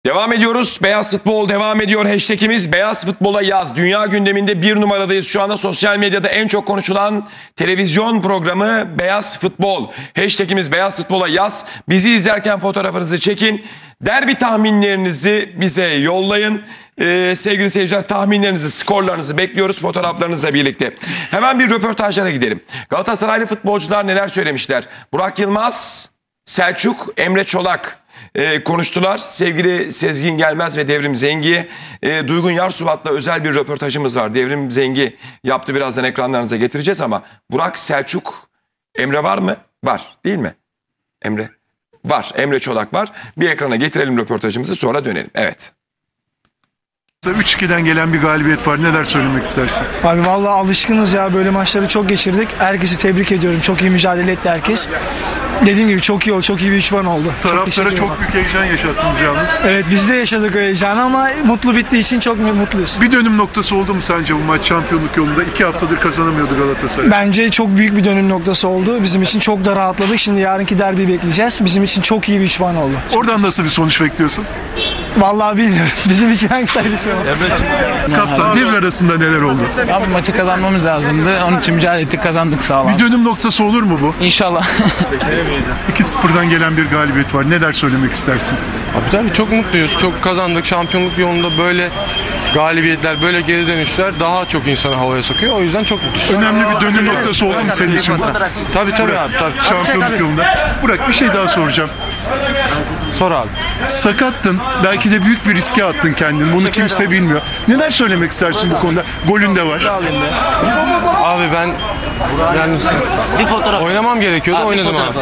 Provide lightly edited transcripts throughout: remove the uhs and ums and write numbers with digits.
Devam ediyoruz. Beyaz Futbol devam ediyor. Hashtagimiz Beyaz Futbol'a yaz. Dünya gündeminde bir numaradayız. Şu anda sosyal medyada en çok konuşulan televizyon programı Beyaz Futbol. Hashtagimiz Beyaz Futbol'a yaz. Bizi izlerken fotoğrafınızı çekin. Derbi tahminlerinizi bize yollayın. Sevgili seyirciler, tahminlerinizi, skorlarınızı bekliyoruz fotoğraflarınızla birlikte. Hemen bir röportajlara gidelim. Galatasaraylı futbolcular neler söylemişler? Burak Yılmaz, Selçuk, Emre Çolak konuştular. Sevgili Sezgin Gelmez ve Devrim Zengi, Duygun Yarsuvat'la özel bir röportajımız var. Devrim Zengi yaptı, birazdan ekranlarınıza getireceğiz ama Burak, Selçuk, Emre var mı? Var değil mi? Emre var. Emre Çolak var. Bir ekrana getirelim röportajımızı, sonra dönelim. Evet. 3-2'den gelen bir galibiyet var. Neler söylemek istersin? Abi vallahi alışkınız ya, böyle maçları çok geçirdik. Herkesi tebrik ediyorum. Çok iyi mücadele etti herkes. Dediğim gibi çok iyi oldu. Çok iyi bir 3 puan oldu. Taraftara çok büyük heyecan yaşattınız yalnız. Evet, biz de yaşadık o heyecanı ama mutlu bittiği için çok mutluyuz. Bir dönüm noktası oldu mu sence bu maç şampiyonluk yolunda? 2 haftadır kazanamıyordu Galatasaray. Bence çok büyük bir dönüm noktası oldu. Bizim için çok da rahatladık. Şimdi yarınki derbiyi bekleyeceğiz. Bizim için çok iyi bir 3 puan oldu. Oradan nasıl bir sonuç bekliyorsun? Vallahi bilmiyorum. Bizim için hangi sayısı var? Kaptan, devre arasında neler oldu? Abi maçı kazanmamız lazımdı. Onun için mücadele ettik, kazandık, sağ olun. Bir dönüm noktası olur mu bu? İnşallah. 2-0'dan gelen bir galibiyet var. Neler söylemek istersin? Abi tabii çok mutluyuz. Çok kazandık. Şampiyonluk yolunda böyle galibiyetler, böyle geri dönüşler daha çok insanı havaya sokuyor. O yüzden çok mutluyuz. Önemli bir dönüm noktası oldu mu senin için bu? Tabii abi. Tabii. Şampiyonluk yolunda. Burak, bir şey daha soracağım. Sor abi. Sakattın. Belki de büyük bir riske attın kendini. Bunu kimse bilmiyor. Neler söylemek istersin bu konuda? Golün de var. Abi ben yani oynamam gerekiyordu. Oynadım abi.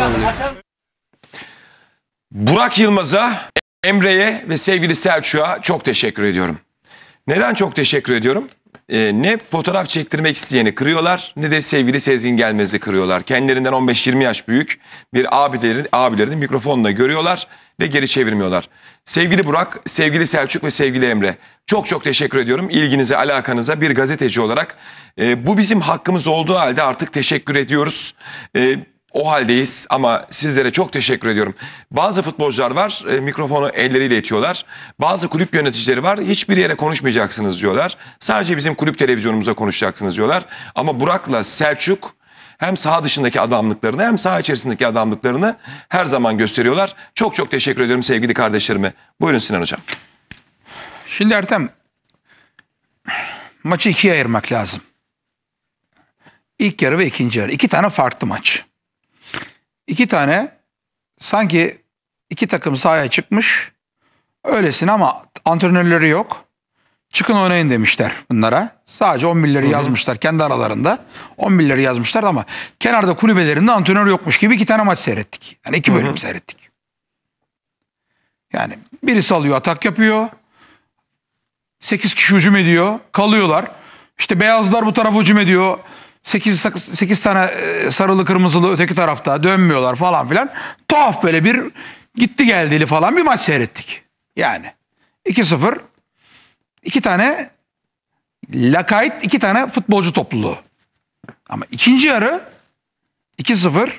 Burak Yılmaz'a, Emre'ye ve sevgili Selçuk'a çok teşekkür ediyorum. Neden çok teşekkür ediyorum? Ne fotoğraf çektirmek isteyeni kırıyorlar, ne de sevgili Sezgin Gelmez'i kırıyorlar. Kendilerinden 15-20 yaş büyük bir abilerini mikrofonla görüyorlar ve geri çevirmiyorlar. Sevgili Burak, sevgili Selçuk ve sevgili Emre, çok teşekkür ediyorum ilginize, alakanıza. Bir gazeteci olarak bu bizim hakkımız olduğu halde artık teşekkür ediyoruz. O haldeyiz ama sizlere çok teşekkür ediyorum. Bazı futbolcular var, mikrofonu elleriyle itiyorlar. Bazı kulüp yöneticileri var, hiçbir yere konuşmayacaksınız diyorlar. Sadece bizim kulüp televizyonumuza konuşacaksınız diyorlar. Ama Burak'la Selçuk hem saha dışındaki adamlıklarını hem saha içerisindeki adamlıklarını her zaman gösteriyorlar. Çok teşekkür ediyorum sevgili kardeşlerime. Buyurun Sinan Hocam. Şimdi Ertem, maçı ikiye ayırmak lazım. İlk yarı ve ikinci yarı. 2 tane farklı maç. 2 tane sanki 2 takım sahaya çıkmış öylesine ama antrenörleri yok. Çıkın oynayın demişler bunlara. Sadece 11'leri yazmışlar kendi aralarında. 11'leri yazmışlar ama kenarda kulübelerinde antrenör yokmuş gibi 2 tane maç seyrettik. Yani 2 bölüm seyrettik. Yani birisi alıyor, atak yapıyor. 8 kişi hücum ediyor. Kalıyorlar. İşte beyazlar bu tarafa hücum ediyor. 8 tane sarılı kırmızılı öteki tarafta dönmüyorlar falan filan. Tuhaf böyle bir gitti geldili falan bir maç seyrettik. Yani 2-0, 2 tane lakayt, 2 tane futbolcu topluluğu. Ama ikinci yarı 2-0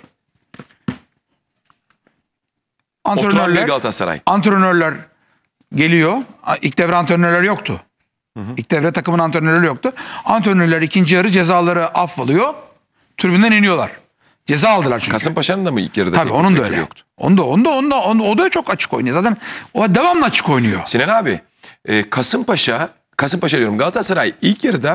antrenörler geliyor. İlk devre antrenörler yoktu. İlk devre takımın antrenörleri yoktu. Antrenörler ikinci yarı cezaları affolıyor. Tribünden iniyorlar. Ceza aldılar çünkü. Kasımpaşa'nın da mı ilk yarıda? Tabii onun da öyle. Yoktu. O da çok açık oynuyor. Zaten o devamlı açık oynuyor. Sinan abi, Kasımpaşa diyorum, Galatasaray ilk yarıda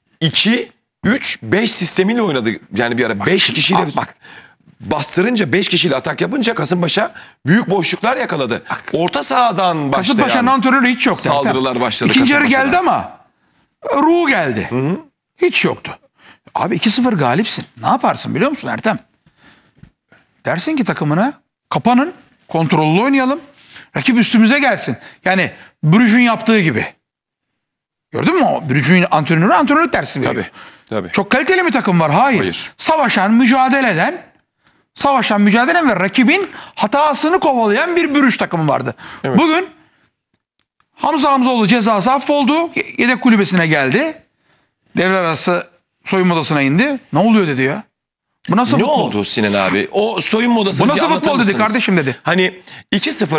2-3-5 sistemiyle oynadı. Yani bir ara 5 kişiyle bastırınca, 5 kişiyle atak yapınca Kasımpaşa büyük boşluklar yakaladı. Orta sahadan başlayan Kasımpaşa'nın antrenörü hiç yoktu. Saldırılar başladı. İkinci yarı geldi ama ruhu geldi. Hiç yoktu. Abi 2-0 galipsin. Ne yaparsın biliyor musun Ertem? Dersin ki takımına kapanın, kontrollü oynayalım. Rakip üstümüze gelsin. Yani Brugge'ün yaptığı gibi. Gördün mü o? Brugge'ün antrenörlük dersi veriyor. Tabii. Çok kaliteli mi takım var? Hayır. Savaşan, mücadele eden ve rakibin hatasını kovalayan bir Brugge takımı vardı. Evet. Bugün Hamza Hamzoğlu cezası affoldu. Yedek kulübesine geldi. Devre arası soyunma odasına indi. Ne oluyor dedi ya? Bu nasıl futbol? Ne oldu Sinan abi? O soyunma odasını bu nasıl futbol dedi kardeşim dedi. Hani 2-0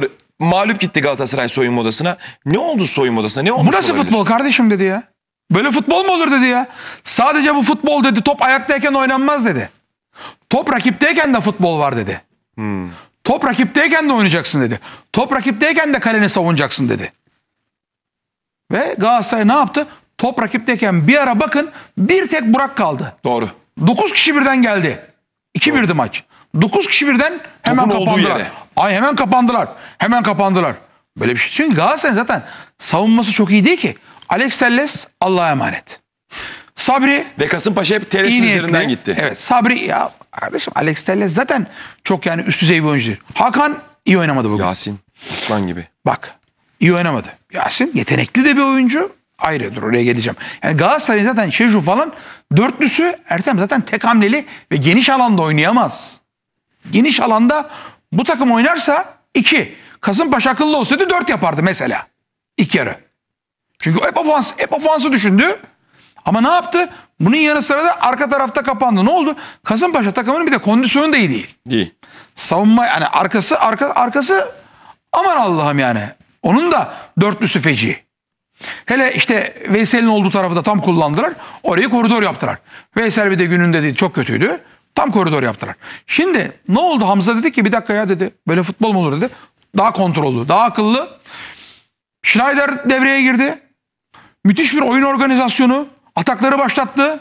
mağlup gitti Galatasaray soyunma odasına. Ne oldu soyunma odasına? Ne olmuş Bu nasıl olabilir? futbol kardeşim dedi ya. Böyle futbol mu olur dedi ya. Sadece bu futbol dedi. Top ayaktayken oynanmaz dedi. Top rakipteyken de futbol var dedi. Top rakipteyken de oynayacaksın dedi. Top rakipteyken de kaleni savunacaksın dedi. Ve Galatasaray ne yaptı? Top rakipteyken bir ara bakın bir tek Burak kaldı. Doğru. 9 kişi birden geldi. 2-1'di maç. 9 kişi birden hemen Topun olduğu kapandılar. yere. Ay hemen kapandılar. Hemen kapandılar. Böyle bir şey. Çünkü Galatasaray zaten savunması çok iyi değil ki. Alex Telles Allah'a emanet. Sabri Ve Kasımpaşa hep Teres'in iyi niyetli. üzerinden gitti. Evet Sabri ya kardeşim Alex Telles zaten çok yani üst düzey bir oyuncudur. Hakan iyi oynamadı bugün. Yasin aslan gibi. Bak iyi oynamadı. Yasin yetenekli de bir oyuncu. Ayrıdır oraya geleceğim. Yani Galatasaray zaten Şeju falan dörtlüsü Ertem zaten tek hamleli ve geniş alanda oynayamaz. Geniş alanda bu takım oynarsa 2. Kasımpaşa akıllı olsaydı 4 yapardı mesela. İlk yarı. Çünkü hep ofansı düşündü. Ama ne yaptı? Bunun yanı sıra da arka tarafta kapandı. Ne oldu? Kasımpaşa takımının bir de kondisyonu da iyi değil. İyi. Savunma yani arkası aman Allah'ım yani. Onun da dörtlüsü feci. Hele işte Veysel'in olduğu tarafı da tam kullandılar. Orayı koridor yaptılar. Veysel bir de gününde değil çok kötüydü. Tam koridor yaptılar. Şimdi ne oldu? Hamza dedi ki bir dakika ya dedi. Böyle futbol mu olur dedi. Daha kontrollü, daha akıllı. Schneider devreye girdi. Müthiş bir oyun organizasyonu. Atakları başlattı.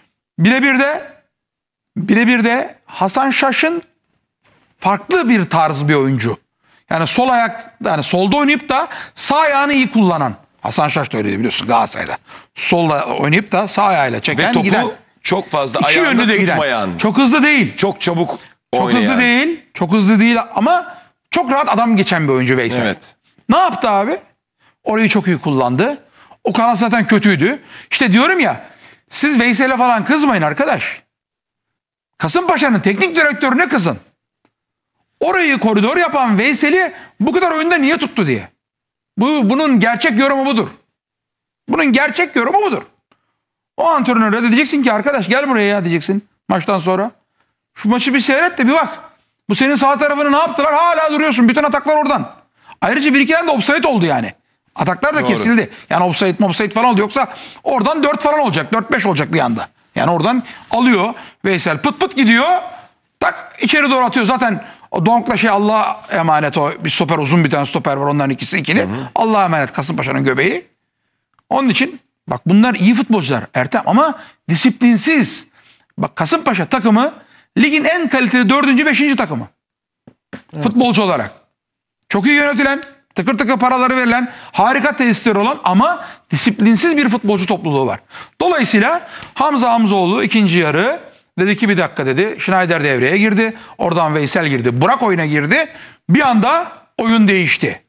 Birebir de Hasan Şaş'ın farklı bir tarz bir oyuncu. Yani sol ayak yani solda oynayıp da sağ ayağını iyi kullanan. Hasan Şaş da öyleydi biliyorsun Galatasaray'da. Solda oynayıp da sağ ayağıyla çeken Ve topu giden. çok fazla İki ayağında yönlü de giden. tutmayan. Çok hızlı değil. Çok çabuk Çok oynayan. hızlı değil. Çok hızlı değil ama çok rahat adam geçen bir oyuncu Veysel. Evet. Ne yaptı abi? Orayı çok iyi kullandı. O kanal zaten kötüydü. İşte diyorum ya siz Veysel'e falan kızmayın arkadaş. Kasımpaşa'nın teknik direktörüne kızın. Orayı koridor yapan Veysel'i bu kadar oyunda niye tuttu diye. Bunun gerçek yorumu budur. Bunun gerçek yorumu budur. O antrenöre de diyeceksin ki arkadaş gel buraya ya diyeceksin maçtan sonra. Şu maçı bir seyret de bir bak. Bu senin sağ tarafını ne yaptılar? Hala duruyorsun. Bütün ataklar oradan. Ayrıca bir iki tane de offside oldu yani. Ataklar da kesildi. Yani offside falan oldu. Yoksa oradan 4 falan olacak. 4-5 olacak bir anda. Yani oradan alıyor Veysel pıt pıt gidiyor. Tak içeri doğru atıyor. Zaten o Donk'la Allah'a emanet o. Bir stoper uzun bir tane stoper var. Onların ikisi ikili. Allah'a emanet Kasımpaşa'nın göbeği. Onun için bak bunlar iyi futbolcular Ertem ama disiplinsiz. Bak Kasımpaşa takımı ligin en kaliteli 4. 5. takımı. Evet. Futbolcu olarak. Çok iyi yönetilen, tıkır tıkır paraları verilen, harika tesisleri olan ama disiplinsiz bir futbolcu topluluğu var. Dolayısıyla Hamza Hamzoğlu ikinci yarı dedi ki bir dakika dedi. Schneider devreye girdi. Oradan Veysel girdi. Burak oyuna girdi. Bir anda oyun değişti.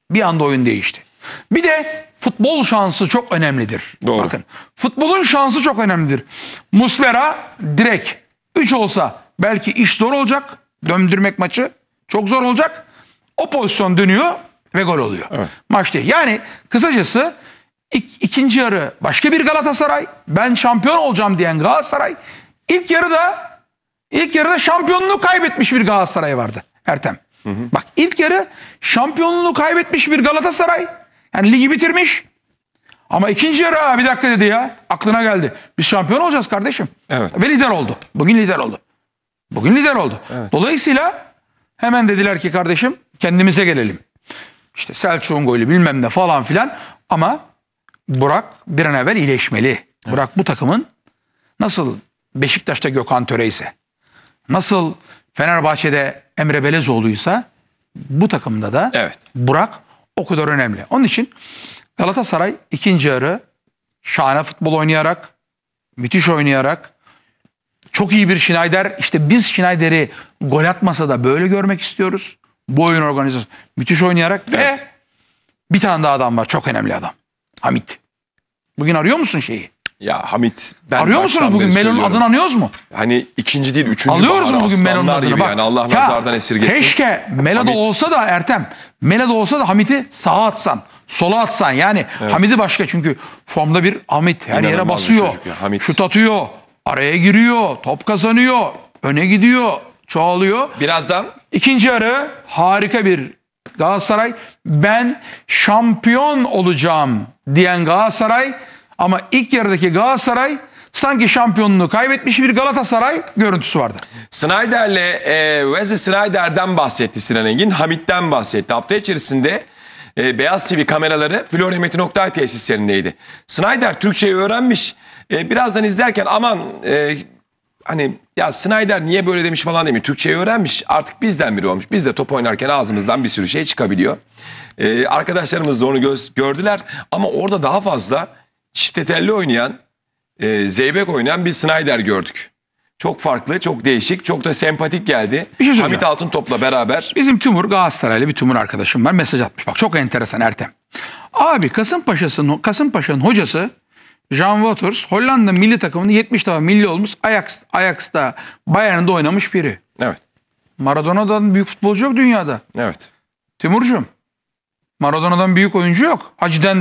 Bir de futbol şansı çok önemlidir. Doğru. Bakın futbolun şansı çok önemlidir. Muslera direkt 3 olsa belki iş zor olacak. Döndürmek maçı çok zor olacak. O pozisyon dönüyor ve gol oluyor. Evet. Maç değil. Yani kısacası ikinci yarı başka bir Galatasaray. Ben şampiyon olacağım diyen Galatasaray. İlk yarıda şampiyonluğu kaybetmiş bir Galatasaray vardı Ertem. Bak ilk yarı şampiyonluğu kaybetmiş bir Galatasaray. Yani ligi bitirmiş. Ama ikinci yarı bir dakika dedi ya. Aklına geldi. Biz şampiyon olacağız kardeşim. Evet. Ve lider oldu. Bugün lider oldu. Evet. Dolayısıyla hemen dediler ki kardeşim kendimize gelelim. İşte Selçuk'un golü bilmem ne falan filan. Ama Burak bir an evvel iyileşmeli. Evet. Burak bu takımın nasıl Beşiktaş'ta Gökhan Töre ise, nasıl Fenerbahçe'de Emre Belezoğlu'ysa bu takımda da evet. Burak o kadar önemli. Onun için Galatasaray ikinci yarı şahane futbol oynayarak, müthiş oynayarak, çok iyi bir Schneider. İşte biz Schneider'i gol atmasa da böyle görmek istiyoruz. Bu oyun organizasyonu müthiş oynayarak evet. Ve bir tane daha adam var. Çok önemli adam. Hamit. Bugün arıyor musun şeyi? Ya Hamit. Arıyor musunuz bugün? Melo'nun adını anıyoruz mu? Hani ikinci değil üçüncü alıyoruz mu bugün Melo'nun adını? Gibi. Bak, yani Allah nazardan esirgesin. Keşke Melo'da olsa da Ertem. Melo'da olsa da Hamit'i sağa atsan. Sola atsan yani. Evet. Hamit'i başka çünkü formda bir Hamit. Her yere basıyor. Şut atıyor. Araya giriyor. Top kazanıyor. Öne gidiyor. Çoğalıyor. Birazdan. İkinci yarı harika bir Galatasaray ben şampiyon olacağım diyen Galatasaray ama ilk yarıdaki Galatasaray sanki şampiyonluğu kaybetmiş bir Galatasaray görüntüsü vardı. Snyder'le Wesley Snyder'den bahsetti Sinan Engin. Hamit'ten bahsetti. Hafta içerisinde Beyaz TV kameraları Florya Metin Oktay tesislerindeydi. Snyder Türkçeyi öğrenmiş. Birazdan izlerken aman hani ya Snyder niye böyle demiş falan demiyor. Türkçeyi öğrenmiş. Artık bizden biri olmuş. Biz de top oynarken ağzımızdan bir sürü şey çıkabiliyor. Arkadaşlarımız da onu gördüler. Ama orada daha fazla çifte telli oynayan, zeybek oynayan bir Snyder gördük. Çok farklı, çok değişik, çok da sempatik geldi. Bir şey söyleyeceğim. Hamit Altıntop'la beraber. Bizim Timur, Galatasaraylı bir Timur arkadaşım var, mesaj atmış. Bak çok enteresan Ertem. Abi Kasımpaşa'nın hocası Jan Wouters Hollanda milli takımında 70 defa milli olmuş. Ajax'ta, Bayern'de oynamış biri. Evet, Maradona'dan büyük futbolcu yok dünyada. evet. Timurcuğum. Maradona'dan büyük oyuncu yok.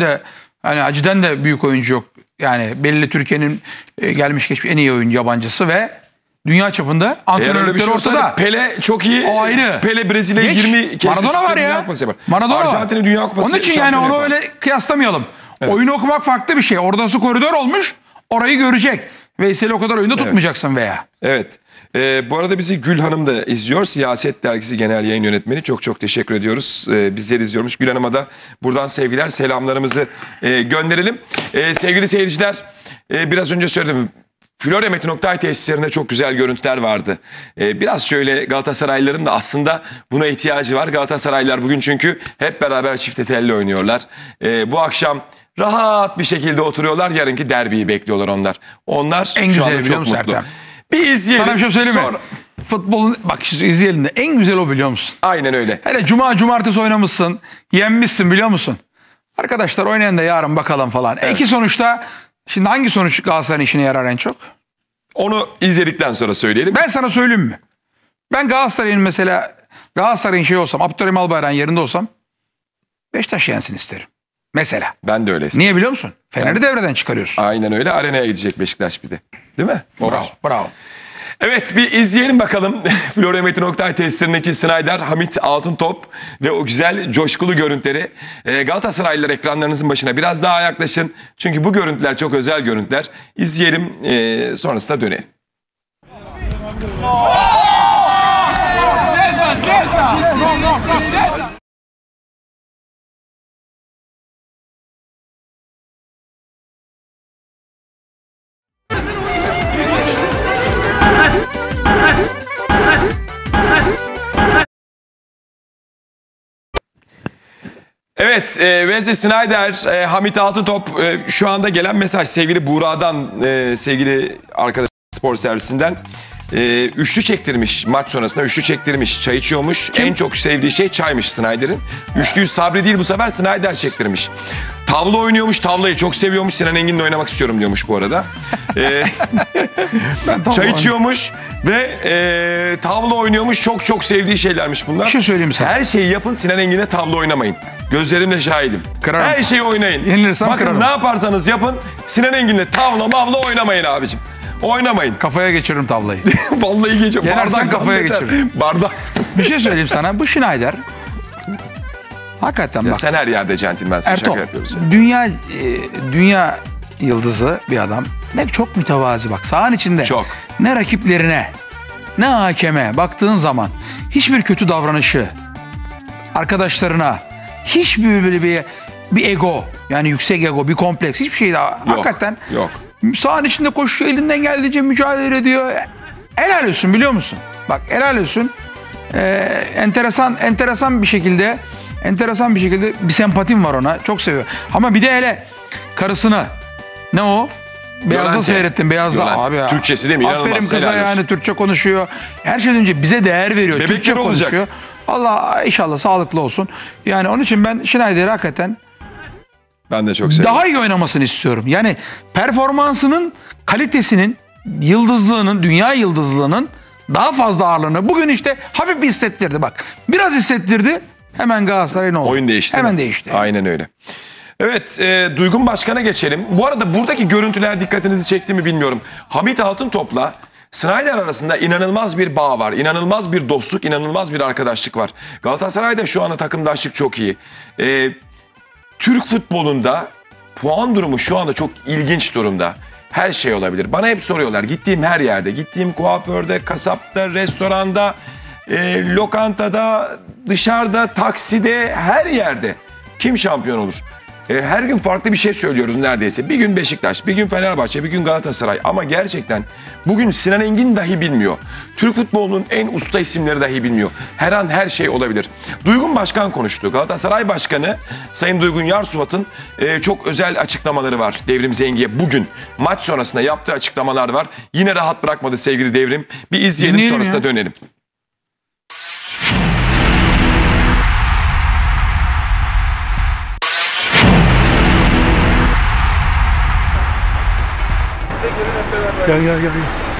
Hacı'den de büyük oyuncu yok. Yani belli Türkiye'nin gelmiş geçmiş en iyi oyuncu yabancısı ve dünya çapında Eğer öyle antrenörlükleri bir şey ortada. olsaydı Pele çok iyi. O ayrı. Pele Brezilya'yı Geç. 20 kez Maradona üst var üste ya. Dünya Kupası yapar. Maradona var. Arjantin'in Dünya Kupası Onun için yani şampiyonu onu yapar. öyle kıyaslamayalım. Oyunu okumak farklı bir şey. Oradası koridor olmuş. Orayı görecek. Veysel'i o kadar oyunda tutmayacaksın veya. Evet. Bu arada bizi Gül Hanım da izliyor. Siyaset Dergisi Genel Yayın Yönetmeni. Çok çok teşekkür ediyoruz. Bizleri izliyormuş. Gül Hanım'a da buradan sevgiler, selamlarımızı gönderelim. Sevgili seyirciler, biraz önce söyledim. Florya Metin Oktay tesislerinde çok güzel görüntüler vardı. Biraz şöyle Galatasaraylıların da aslında buna ihtiyacı var. Galatasaraylılar bugün çünkü hep beraber çifte telli oynuyorlar. Bu akşam rahat bir şekilde oturuyorlar. Yarınki derbiyi bekliyorlar onlar. Onlar En şu güzeli anda biliyor çok musun mutlu. Ertem? Bir izleyelim. Sana bir şey söyleyeyim mi? Sonra- Futbolun bak işte izleyelim de en güzel o biliyor musun? Aynen öyle. Hele cumartesi oynamışsın. Yenmişsin biliyor musun? Arkadaşlar oynayın da yarın bakalım falan. İki sonuçta şimdi hangi sonuç Galatasaray'ın işine yarar en çok? Onu izledikten sonra söyleyelim. Ben sana söyleyeyim mi? Ben Galatasaray'ın şey olsam, Abdurrahim Albayrak'ın yerinde olsam Beşiktaş yensin isterim. Mesela. Ben de öyle istedim. Niye biliyor musun? Fener'i devreden çıkarıyorsun. Aynen öyle. Arenaya gidecek Beşiktaş bir de. Değil mi? O Bravo, var. bravo. Evet, bir izleyelim bakalım. Florya Metin Oktay tesislerindeki Snyder, Hamit Altıntop ve o güzel coşkulu görüntüleri. Galatasaraylılar ekranlarınızın başına biraz daha yaklaşın. Çünkü bu görüntüler çok özel görüntüler. İzleyelim, sonrasında dönelim. Evet, Wesley Snyder, Hamit Altıntop, şu anda gelen mesaj sevgili Buğra'dan, sevgili arkadaş spor servisinden. Üçlü çektirmiş maç sonrasında, üçlü çektirmiş, çay içiyormuş. En çok sevdiği şey çaymış Snyder'in. Üçlüyü Sabri değil bu sefer Snyder çektirmiş. Tavla oynuyormuş, tavlayı çok seviyormuş. Sinan Engin'le oynamak istiyorum diyormuş bu arada. Çay içiyormuş ve tavla oynuyormuş. Çok çok sevdiği şeylermiş bunlar. Bir şey söyleyeyim sana. Her şeyi yapın, Sinan Engin'e tavla oynamayın. Gözlerimle şahidim. Kırarım. Her şeyi oynayın. Yenilirsem Bakın kırarım. ne yaparsanız yapın, Sinan Engin'le tavla mavla oynamayın abicim. Oynamayın. Kafaya geçiririm tavlayı. Vallahi geçiyor. Yenersen Bardaktan kafaya beter. geçiririm. Bardak. Bir şey söyleyeyim sana. Bu Schneider hakikaten Ya bak. sen her yerde centilmensin. Ertuğ, Şaka yapıyoruz. Ya. dünya yıldızı bir adam. Ne çok mütevazi bak. Sahanın içinde. Çok. Ne rakiplerine, ne hakeme baktığın zaman hiçbir kötü davranışı, arkadaşlarına, hiçbir böyle bir ego, yani yüksek ego, bir kompleks, hiçbir şey daha. Hakikaten Yok. sahanın içinde koşuyor, elinden geldiğince mücadele ediyor. Helal olsun biliyor musun? Bak helal olsun. Enteresan bir şekilde bir sempatim var ona. Çok seviyor. Ama bir de hele karısını, ne o? Beyaz'da Yolante. seyrettim. Beyaz'da Yolante. abi ya. Türkçesi değil mi? İnanılmaz. Aferin kıza Helal olsun. yani, Türkçe konuşuyor. Her şeyden önce bize değer veriyor. Bebekleri Türkçe olacak. konuşuyor. Allah inşallah sağlıklı olsun. Yani onun için ben Schneider'i hakikaten Ben de çok seviyorum. daha iyi oynamasını istiyorum. Yani performansının, kalitesinin, yıldızlığının, dünya yıldızlığının daha fazla ağırlığını bugün işte hafif bir hissettirdi bak. Biraz hissettirdi. Hemen Galatasaray ne oldu? Oyun değişti. Hemen mi? değişti. Aynen öyle. Evet, Duygun Başkan'a geçelim. Bu arada buradaki görüntüler dikkatinizi çekti mi bilmiyorum. Hamit Altıntop'la Snyder arasında inanılmaz bir bağ var. İnanılmaz bir dostluk, inanılmaz bir arkadaşlık var. Galatasaray'da şu anda takımdaşlık çok iyi. Türk futbolunda puan durumu şu anda çok ilginç durumda. Her şey olabilir. Bana hep soruyorlar. Gittiğim her yerde, gittiğim kuaförde, kasapta, restoranda, lokantada, dışarıda, takside, her yerde kim şampiyon olur? Her gün farklı bir şey söylüyoruz neredeyse. Bir gün Beşiktaş, bir gün Fenerbahçe, bir gün Galatasaray. Ama gerçekten bugün Sinan Engin dahi bilmiyor. Türk futbolunun en usta isimleri dahi bilmiyor. Her an her şey olabilir. Duygun Başkan konuştu. Galatasaray Başkanı Sayın Duygun Yarsuvat'ın çok özel açıklamaları var Devrim Zengi'ye. Bugün maç sonrasında yaptığı açıklamalar var. Yine rahat bırakmadı sevgili Devrim. Bir izleyelim, Dinleyelim sonrasında ya. dönelim. Gel.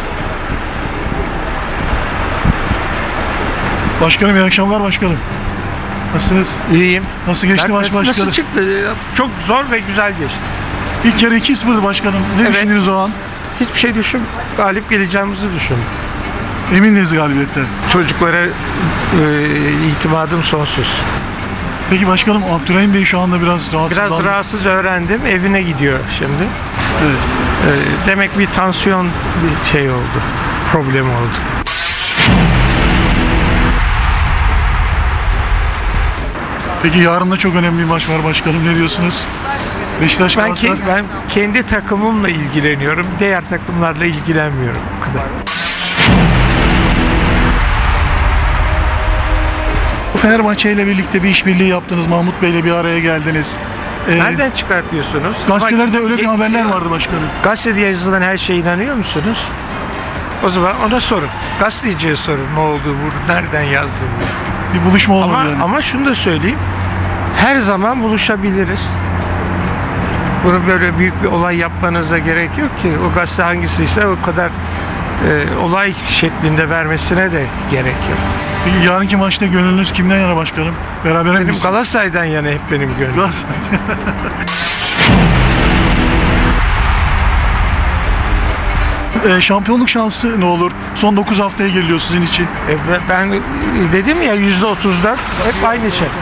Başkanım iyi akşamlar başkanım. Nasılsınız? İyiyim. Nasıl geçti maç başkanım? Nasıl çıktı? Çok zor ve güzel geçti. İlk yarı 2-0'dı başkanım. Ne Evet. düşündünüz o an? Hiçbir şey düşün. Galip geleceğimizi düşün. Emindiniz galibiyetten. Çocuklara itimadım sonsuz. Peki başkanım Abdurrahim Bey şu anda biraz rahatsız. Biraz rahatsız öğrendim. Evine gidiyor şimdi. Evet. Demek bir tansiyon bir şey oldu. Problem oldu. Peki yarın da çok önemli bir maç var başkanım. Ne diyorsunuz? Beşiktaş Galatasaray. Ben kendi takımımla ilgileniyorum. Diğer takımlarla ilgilenmiyorum. Bu kadar. Fenerbahçe ile birlikte bir işbirliği yaptınız. Mahmut Bey'le bir araya geldiniz. Nereden çıkartıyorsunuz? Gazetelerde öyle bir Bak, haberler vardı başkanım. Gazetede yazılan her şeye inanıyor musunuz? O zaman ona sorun. Gazeteciye sorun ne oldu, bu nereden yazdın diye. Bir buluşma olmadı yani. Ama şunu da söyleyeyim. Her zaman buluşabiliriz. Bunu böyle büyük bir olay yapmanıza gerek yok ki. O gazete hangisiyse o kadar olay şeklinde vermesine de gerek yok. Peki yarınki maçta gönlünüz kimden yana başkanım? Beraber Benim mi? Galatasaray'dan yana hep benim gönlüm. Galatasaray. Şampiyonluk şansı ne olur? Son 9 haftaya giriliyor sizin için. Ben dedim ya %34 hep aynı şey.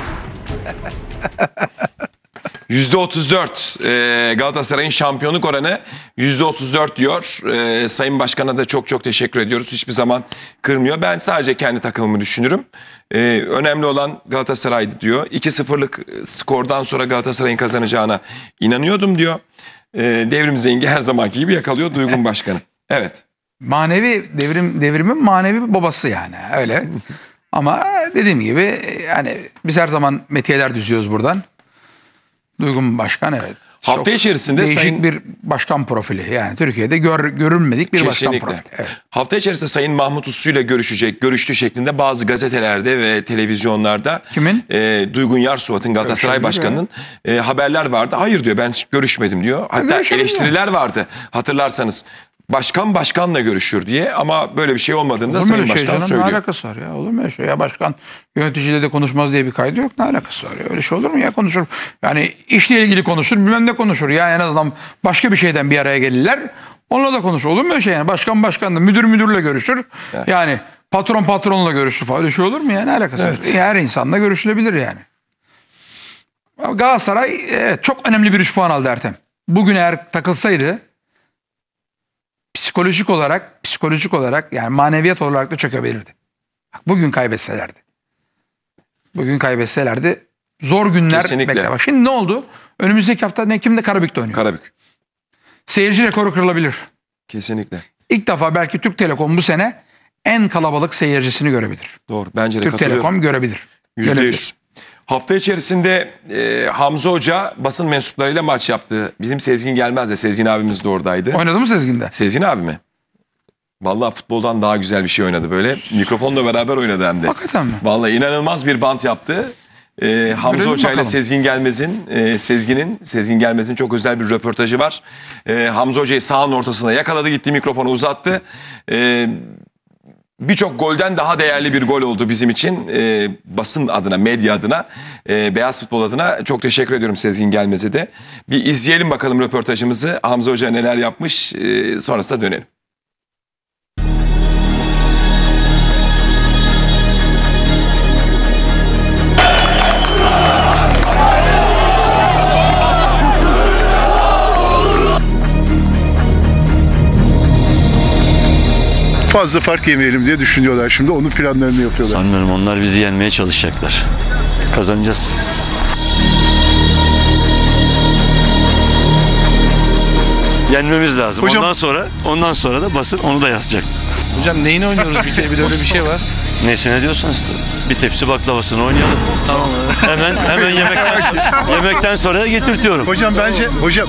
%34 Galatasaray'ın şampiyonluk oranı %34 diyor. Sayın Başkan'a da çok teşekkür ediyoruz. Hiçbir zaman kırmıyor. Ben sadece kendi takımımı düşünürüm. Önemli olan Galatasaray'dı diyor. 2-0'lık skordan sonra Galatasaray'ın kazanacağına inanıyordum diyor. Devrim Zengi her zamanki gibi yakalıyor Duygun Başkanı. Evet. Manevi devrimin manevi babası yani öyle. Ama dediğim gibi yani biz her zaman metiyeler düzüyoruz buradan. Duygun Başkan evet. Hafta Çok içerisinde değişik Sayın... bir başkan profili. Yani Türkiye'de görülmedik bir başkan Kesinlikle. profili. Evet. Hafta içerisinde Sayın Mahmut Uslu ile görüştüğü şeklinde bazı gazetelerde ve televizyonlarda Kimin? Duygun Yarsuvat'ın Galatasaray Görüşebilir Başkanı'nın haberler vardı. Hayır diyor, ben hiç görüşmedim diyor. Hatta görüşebilir eleştiriler vardı hatırlarsanız. Başkan başkanla görüşür diye, ama böyle bir şey olmadığını da Olur mu Sayın öyle şey Başkan canım? Ne söylüyor. alakası var ya? Olur mu öyle şey? Ya başkan yöneticiyle de konuşmaz diye bir kaydı yok. Ne alakası var ya? Öyle şey olur mu ya? Konuşur. Yani işle ilgili konuşur, bilmem ne konuşur. Ya en azından başka bir şeyden bir araya gelirler. Onunla da konuşur. Olur mu öyle şey yani? Başkan başkanla, müdür müdürle görüşür. Evet. Yani patron patronla görüşür falan. Öyle şey olur mu ya? Ne alakası Evet. var? Her insanla görüşülebilir yani. Galatasaray evet, çok önemli bir 3 puan aldı Ertem. Bugün eğer takılsaydı psikolojik olarak yani maneviyat olarak da çökebilirdi. Bugün kaybetselerdi zor günler Kesinlikle. bekler. Bak şimdi ne oldu? Önümüzdeki hafta kimde? Karabük'te oynuyor. Karabük. Seyirci rekoru kırılabilir. Kesinlikle. İlk defa belki Türk Telekom bu sene en kalabalık seyircisini görebilir. Doğru. Bence de Türk katılıyorum. Telekom görebilir. %100. Hafta içerisinde Hamza Hoca basın mensuplarıyla maç yaptı. Bizim Sezgin Gelmez de, Sezgin abimiz de oradaydı. Oynadı mı Sezgin'de? Sezgin abi mi? Vallahi futboldan daha güzel bir şey oynadı böyle. Mikrofonla beraber oynadı hem de. Hakikaten mi? Vallahi inanılmaz bir bant yaptı. Hamza Hoca ile bakalım. Sezgin Gelmez'in Sezgin Gelmez'in çok özel bir röportajı var. Hamza Hoca'yı sahanın ortasına yakaladı, gitti mikrofonu uzattı. Birçok golden daha değerli bir gol oldu bizim için. Basın adına, medya adına, Beyaz Futbol adına çok teşekkür ediyorum Sezgin Gelmez'e de. Bir izleyelim bakalım röportajımızı. Hamza Hoca neler yapmış, sonrasında dönelim. fazla fark yemeyelim diye düşünüyorlar şimdi. Onun planlarını yapıyorlar. Sanmıyorum, onlar bizi yenmeye çalışacaklar. Kazanacağız. Yenmemiz lazım. Hocam- Ondan sonra da basın onu da yazacak. Hocam neyini oynuyoruz bir kere, bir de öyle bir şey var. Neyse, ne diyorsanız bir tepsi baklavasını oynayalım. Tamam. Hemen yemekten sonra getirtiyorum. Hocam bence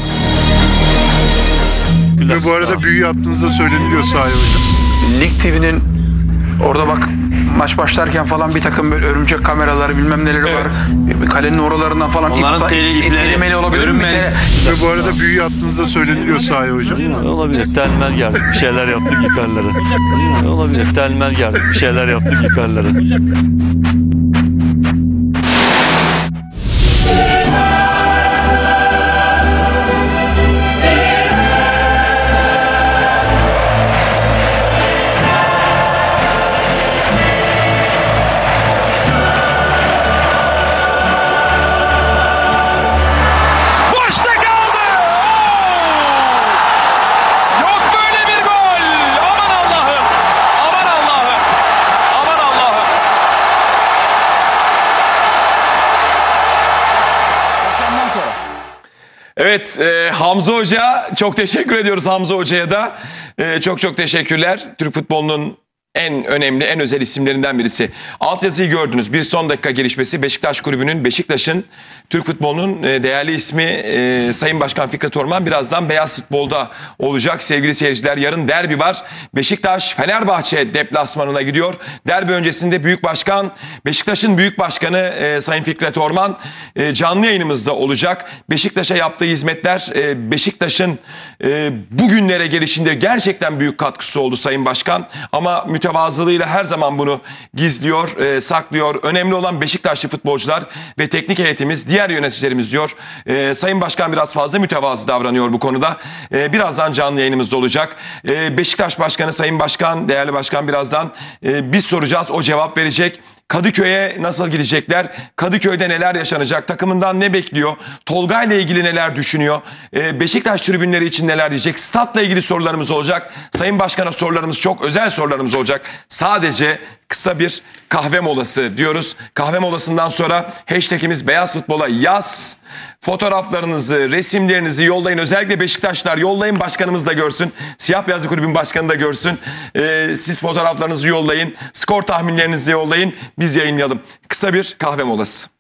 ve bu arada büyü yaptığınızda söyleniliyor sahaya hocam. Lig TV'nin orada bak maç başlarken falan bir takım böyle örümcek kameraları bilmem neleri var. Kalenin oralarından falan Onların ipleri itlemeli olabilir. görünmeyen. Ve bu arada büyü yaptığınızda söyleniliyor sahaya hocam. Olabilir. Telmer geldik, bir şeyler yaptık yukarılara. Olabilir. Telmer geldik, bir şeyler yaptık yukarılara. Boşta kaldı. Yok böyle bir gol. Aman Allah'ım. Aman Allah'ım. Aman Allah'ım. Evet, Hamza Hoca, çok teşekkür ediyoruz Hamza Hoca'ya da. Çok teşekkürler. Türk futbolunun en önemli, en özel isimlerinden birisi. Altyazıyı gördünüz. Bir son dakika gelişmesi Beşiktaş Kulübü'nün, Beşiktaş'ın, Türk futbolunun değerli ismi Sayın Başkan Fikret Orman birazdan Beyaz Futbol'da olacak. Sevgili seyirciler, yarın derbi var. Beşiktaş Fenerbahçe deplasmanına gidiyor. Derbi öncesinde Büyük Başkan, Beşiktaş'ın Büyük Başkanı Sayın Fikret Orman canlı yayınımızda olacak. Beşiktaş'a yaptığı hizmetler, Beşiktaş'ın bugünlere gelişinde gerçekten büyük katkısı oldu Sayın Başkan. Ama mütevazılığıyla her zaman bunu gizliyor, saklıyor. Önemli olan Beşiktaşlı futbolcular ve teknik heyetimiz, diğer yöneticilerimiz diyor. Sayın Başkan biraz fazla mütevazı davranıyor bu konuda. Birazdan canlı yayınımızda olacak. Beşiktaş Başkanı Sayın Başkan, değerli Başkan birazdan biz soracağız, o cevap verecek. Kadıköy'e nasıl gidecekler? Kadıköy'de neler yaşanacak? Takımından ne bekliyor? Tolga ile ilgili neler düşünüyor? Beşiktaş tribünleri için neler diyecek? Statla ilgili sorularımız olacak. Sayın Başkan'a sorularımız, çok özel sorularımız olacak. Sadece kısa bir kahve molası diyoruz. Kahve molasından sonra hashtagimiz Beyaz Futbol'a yaz. Fotoğraflarınızı, resimlerinizi yollayın. Özellikle Beşiktaşlar yollayın, başkanımız da görsün. Siyah Beyazlı Kulübün başkanı da görsün. Siz fotoğraflarınızı yollayın. Skor tahminlerinizi yollayın. Biz yayınlayalım. Kısa bir kahve molası.